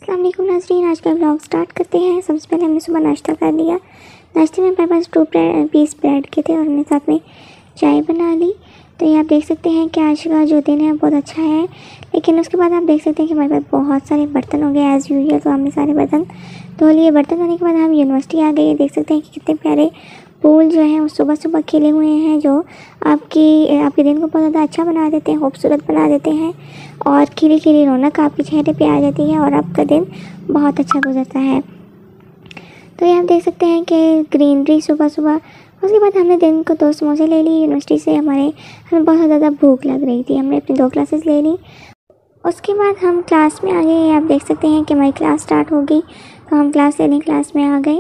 अस्सलाम वालेकुम नाज़रीन, आज का ब्लॉग स्टार्ट करते हैं। सबसे पहले हमने सुबह नाश्ता कर लिया। नाश्ते में मेरे पास 2 पीस ब्रेड के थे और हमने साथ में चाय बना ली। तो ये आप देख सकते हैं कि आज का जो दिन है बहुत अच्छा है। लेकिन उसके बाद आप देख सकते हैं कि हमारे पास बहुत सारे बर्तन हो गए एज़ यूजुअल। तो हमने सारे बर्तन धो लिए। बर्तन धोने के बाद हम यूनिवर्सिटी आ गए। देख सकते हैं कि कितने प्यारे फूल जो हैं वो सुबह सुबह खिले हुए हैं, जो आपके दिन को बहुत ज़्यादा अच्छा बना देते हैं, खूबसूरत बना देते हैं और खिली खिली रौनक आपके चेहरे पे आ जाती है और आपका दिन बहुत अच्छा गुजरता है। तो ये आप देख सकते हैं कि ग्रीनरी सुबह सुबह। उसके बाद हमने दिन को 2 समोसे ले ली यूनिवर्सिटी से। हमें बहुत ज़्यादा भूख लग रही थी, हमने अपनी 2 क्लासेस ले ली। उसके बाद हम क्लास में आ गए। आप देख सकते हैं कि हमारी क्लास स्टार्ट हो गई, तो हम क्लास में आ गए।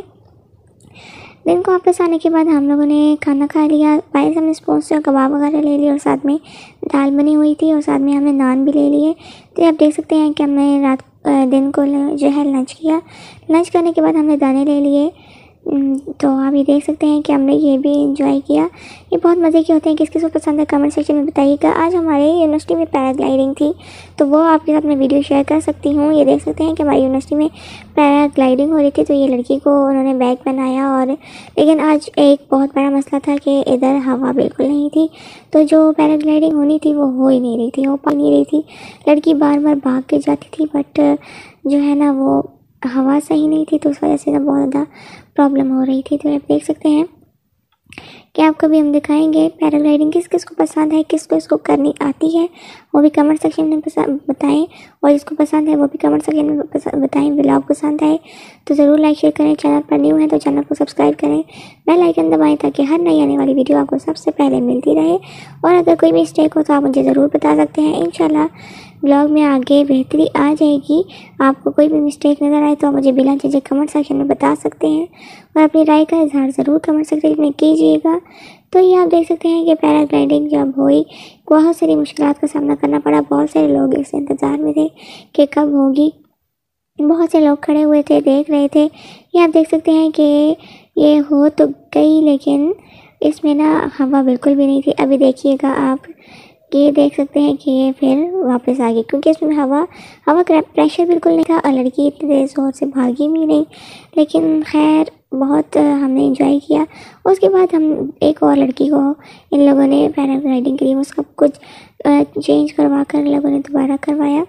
दिन को वापस आने के बाद हम लोगों ने खाना खा लिया। बाहर से हमने समोसे और कबाब वगैरह ले लिए और साथ में दाल बनी हुई थी और साथ में हमने नान भी ले लिए। तो आप देख सकते हैं कि हमने दिन को जो है लंच किया। लंच करने के बाद हमने दाने ले लिए। तो आप ये देख सकते हैं कि हमने ये भी इंजॉय किया। ये बहुत मज़े के होते हैं। किस किस को पसंद है कमेंट सेक्शन में बताइएगा। आज हमारे यूनिवर्सिटी में पैराग्लाइडिंग थी, तो वो आपके साथ मैं वीडियो शेयर कर सकती हूँ। ये देख सकते हैं कि हमारी यूनिवर्सिटी में पैराग्लाइडिंग हो रही थी। तो ये लड़की को उन्होंने बैग पहनाया और लेकिन आज एक बहुत बड़ा मसला था कि इधर हवा बिल्कुल नहीं थी। तो जो पैराग्लाइडिंग होनी थी वो हो ही नहीं रही थी, हो पा नहीं रही थी। लड़की बार बार भाग के जाती थी, बट जो है ना वो हवा सही नहीं थी, तो उस वजह से ना बहुत ज़्यादा प्रॉब्लम हो रही थी। तो आप देख सकते हैं कि आपको भी हम दिखाएंगे पैराग्लाइडिंग। किस किस को पसंद है, किस को इसको करनी आती है, वो भी कमेंट सेक्शन में बताएं। और जिसको पसंद है वो भी कमेंट सेक्शन में बताएं। ब्लॉग पसंद आए तो ज़रूर लाइक शेयर करें। चैनल पर न्यू है तो चैनल को सब्सक्राइब करें, बेल आइकन दबाएं ताकि हर नई आने वाली वीडियो आपको सबसे पहले मिलती रहे। और अगर कोई मिस्टेक हो तो आप मुझे ज़रूर बता सकते हैं। इंशाल्लाह ब्लॉग में आगे बेहतरी आ जाएगी। आपको कोई भी मिस्टेक नज़र आए तो आप मुझे बिना झिझक कमेंट सेक्शन में बता सकते हैं और अपनी राय का इजहार ज़रूर कमेंट सेक्शन में कीजिएगा। तो ये आप देख सकते हैं कि पैराग्लाइडिंग जब हुई बहुत सारी मुश्किलात का सामना करना पड़ा। बहुत सारे लोग इस इंतज़ार में थे कि कब होगी। बहुत से लोग खड़े हुए थे, देख रहे थे। ये आप देख सकते हैं कि ये हो तो गई, लेकिन इसमें ना हवा बिल्कुल भी नहीं थी। अभी देखिएगा आप, ये देख सकते हैं कि ये फिर वापस आ गई, क्योंकि इसमें हवा का प्रेशर बिल्कुल नहीं था और लड़की इतनी तेज़ जोर से भागी भी नहीं। लेकिन खैर बहुत हमने इंजॉय किया। उसके बाद हम एक और लड़की को इन लोगों ने पैराग्लाइडिंग के लिए वो सब कुछ चेंज करवा कर इन लोगों ने दोबारा करवाया।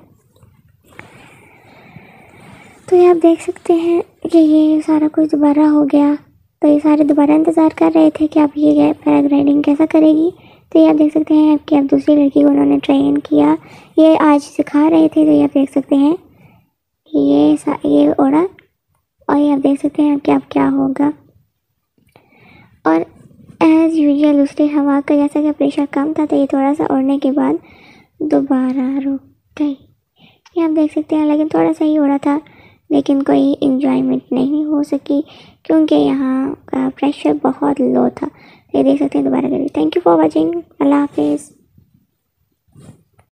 तो ये आप देख सकते हैं कि ये सारा कुछ दोबारा हो गया। तो ये सारे दोबारा इंतज़ार कर रहे थे कि आप ये पैराग्लाइडिंग कैसा करेगी। तो ये आप देख सकते हैं कि अब दूसरी लड़की को उन्होंने ट्रेन किया, ये आज सिखा रहे थे। तो ये आप देख सकते हैं कि ये उड़ा और ये आप देख सकते हैं कि अब क्या होगा। और एज़ यूजुअल दूसरी हवा का जैसा कि प्रेशर कम था, तो ये थोड़ा सा उड़ने के बाद दोबारा रुक गई। ये आप देख सकते हैं, लेकिन थोड़ा सा ही उड़ा था, लेकिन कोई इंजॉयमेंट नहीं हो सकी क्योंकि यहाँ का प्रेशर बहुत लो था। ये देख सकते हैं दोबारा करिए। Thank you for watching. अल्लाह हाफिज़।